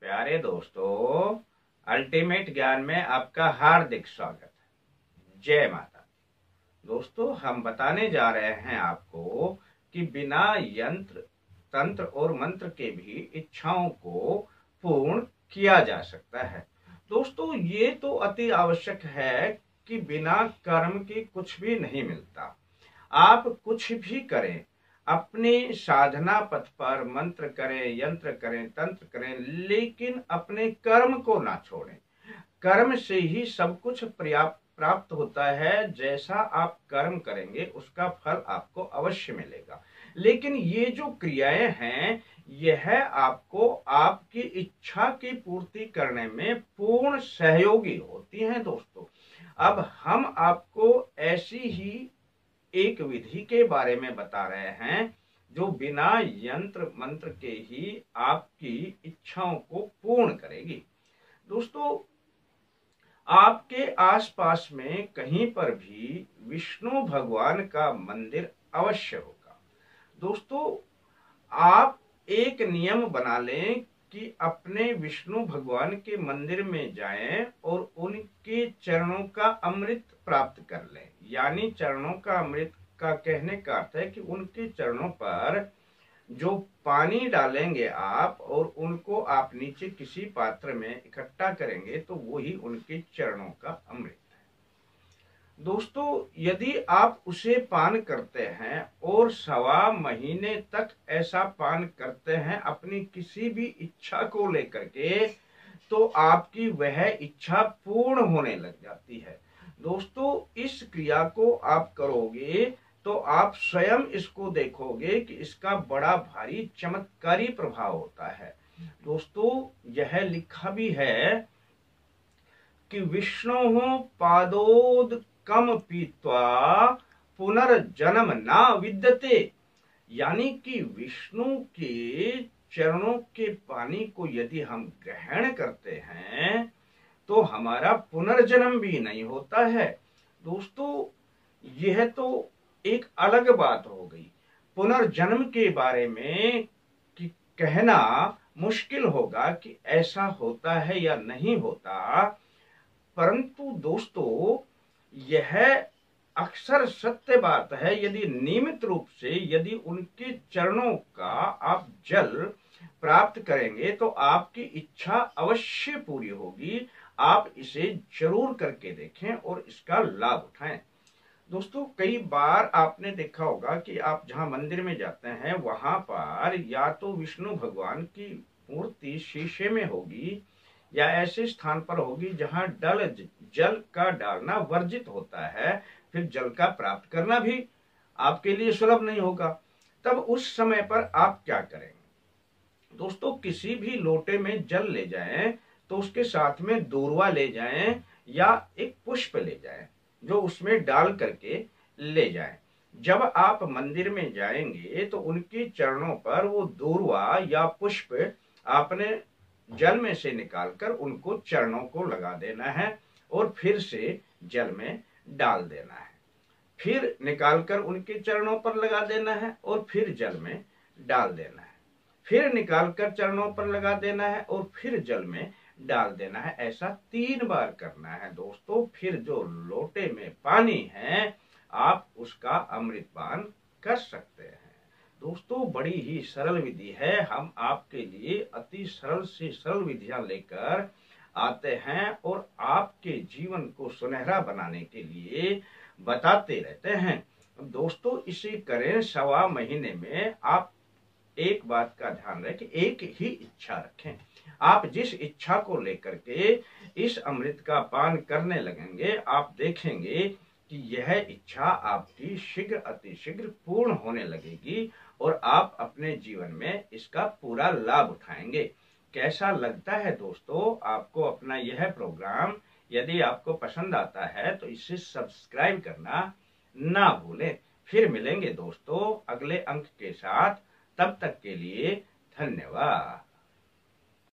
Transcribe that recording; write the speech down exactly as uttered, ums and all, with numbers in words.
प्यारे दोस्तों, अल्टीमेट ज्ञान में आपका हार्दिक स्वागत है। जय माता दी। दोस्तों, हम बताने जा रहे हैं आपको कि बिना यंत्र तंत्र और मंत्र के भी इच्छाओं को पूर्ण किया जा सकता है। दोस्तों, ये तो अति आवश्यक है कि बिना कर्म के कुछ भी नहीं मिलता। आप कुछ भी करें, अपने साधना पथ पर मंत्र करें, यंत्र करें, तंत्र करें, लेकिन अपने कर्म को ना छोड़ें। कर्म से ही सब कुछ प्राप्त होता है। जैसा आप कर्म करेंगे उसका फल आपको अवश्य मिलेगा। लेकिन ये जो क्रियाएं हैं, यह आपको आपकी इच्छा की पूर्ति करने में पूर्ण सहयोगी होती हैं। दोस्तों, अब हम आपको ऐसी ही एक विधि के बारे में बता रहे हैं जो बिना यंत्र मंत्र के ही आपकी इच्छाओं को पूर्ण करेगी। दोस्तों, आपके आसपास में कहीं पर भी विष्णु भगवान का मंदिर अवश्य होगा। दोस्तों, आप एक नियम बना लें कि अपने विष्णु भगवान के मंदिर में जाएं और उनके चरणों का अमृत प्राप्त कर लें। यानी चरणों का अमृत का कहने का अर्थ है कि उनके चरणों पर जो पानी डालेंगे आप और उनको आप नीचे किसी पात्र में इकट्ठा करेंगे तो वही उनके चरणों का अमृत है। दोस्तों, यदि आप उसे पान करते हैं और सवा महीने तक ऐसा पान करते हैं अपनी किसी भी इच्छा को लेकर के, तो आपकी वह इच्छा पूर्ण होने लग जाती है। दोस्तों, इस क्रिया को आप करोगे तो आप स्वयं इसको देखोगे कि इसका बड़ा भारी चमत्कारी प्रभाव होता है। दोस्तों, यह लिखा भी है कि विष्णु पादोदकम पीत्वा पुनर्जन्म ना विद्यते। यानी कि विष्णु के चरणों के पानी को यदि हम ग्रहण करते हैं तो हमारा पुनर्जन्म भी नहीं होता है। दोस्तों, यह तो एक अलग बात हो गई। पुनर्जन्म के बारे में कि कहना मुश्किल होगा कि ऐसा होता है या नहीं होता, परंतु दोस्तों यह अक्सर सत्य बात है। यदि नियमित रूप से यदि उनके चरणों का आप जल प्राप्त करेंगे तो आपकी इच्छा अवश्य पूरी होगी। आप इसे जरूर करके देखें और इसका लाभ उठाएं। दोस्तों, कई बार आपने देखा होगा कि आप जहां मंदिर में जाते हैं वहां पर या तो विष्णु भगवान की मूर्ति शीशे में होगी या ऐसे स्थान पर होगी जहां डल जल का डालना वर्जित होता है। फिर जल का प्राप्त करना भी आपके लिए सुलभ नहीं होगा। तब उस समय पर आप क्या करेंगे? दोस्तों, किसी भी लोटे में जल ले जाएं तो उसके साथ में दूर्वा ले जाएं या एक पुष्प ले जाएं जो उसमें डाल करके ले जाएं। जब आप मंदिर में जाएंगे तो उनके चरणों पर वो दूर्वा या पुष्प आपने जल में से निकालकर उनको चरणों को लगा देना है और फिर से जल में डाल देना है। फिर निकालकर उनके चरणों पर लगा देना है और फिर जल में डाल देना है। फिर निकालकर चरणों पर लगा देना है और फिर जल में डाल देना है। ऐसा तीन बार करना है। दोस्तों, फिर जो लोटे में पानी है आप उसका अमृतपान कर सकते हैं। दोस्तों, बड़ी ही सरल विधि है। हम आपके लिए अति सरल से सरल विधियां लेकर आते हैं और आपके जीवन को सुनहरा बनाने के लिए बताते रहते हैं। दोस्तों, इसे करें सवा महीने में। आप एक बात का ध्यान रखें, एक ही इच्छा रखें। आप जिस इच्छा को लेकर के इस अमृत का पान करने लगेंगे, आप देखेंगे कि यह इच्छा आपकी शीघ्र अतिशीघ्र पूर्ण होने लगेगी और आप अपने जीवन में इसका पूरा लाभ उठाएंगे। कैसा लगता है दोस्तों आपको अपना यह प्रोग्राम? यदि आपको पसंद आता है तो इसे सब्सक्राइब करना ना भूलें। फिर मिलेंगे दोस्तों अगले अंक के साथ। तब तक के लिए धन्यवाद।